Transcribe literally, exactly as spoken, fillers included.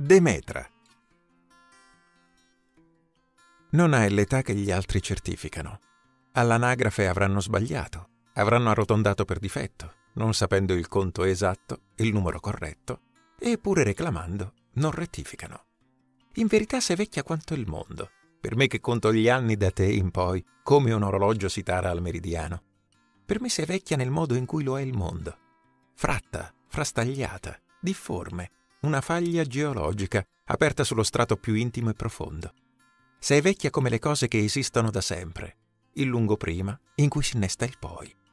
Demetra. Non hai l'età che gli altri certificano. All'anagrafe avranno sbagliato, avranno arrotondato per difetto, non sapendo il conto esatto, il numero corretto, e pure reclamando non rettificano. In verità sei vecchia quanto il mondo, per me che conto gli anni da te in poi, come un orologio si tara al meridiano. Per me sei vecchia nel modo in cui lo è il mondo. Fratta, frastagliata, difforme, una faglia geologica aperta sullo strato più intimo e profondo. Sei vecchia come le cose che esistono da sempre, il lungo prima in cui si innesta il poi.